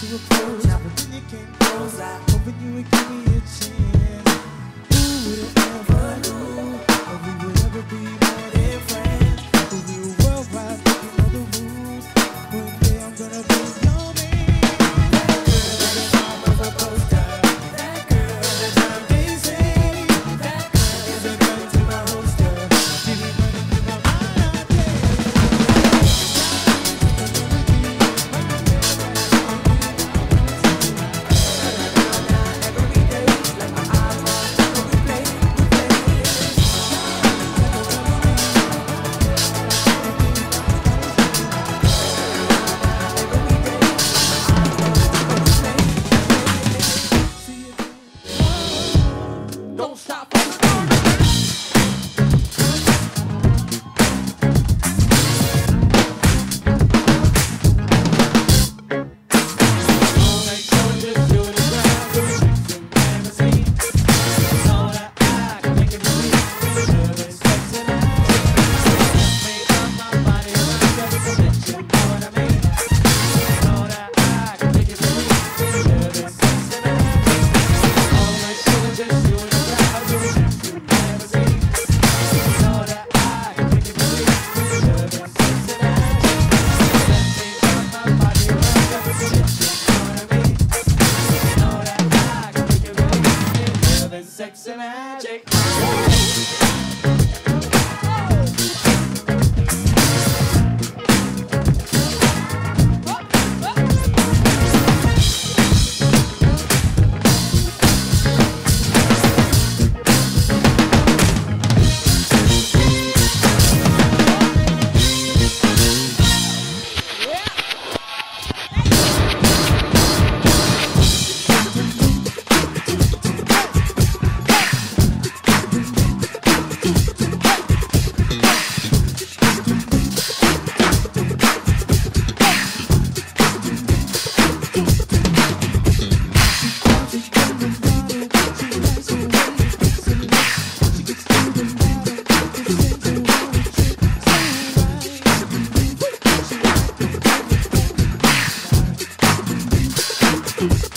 to approach, but then you came closer, hoping you would give me a chance. Who would have ever knew that we would ever be more than friends? But we were worldwide, breaking all the rules. One day I'm gonna be your man. That girl is a poster. That girl is a time they say. That girl is a gun to my holster. She be running through my mind all day. Don't stop. Sex and magic. Ooh.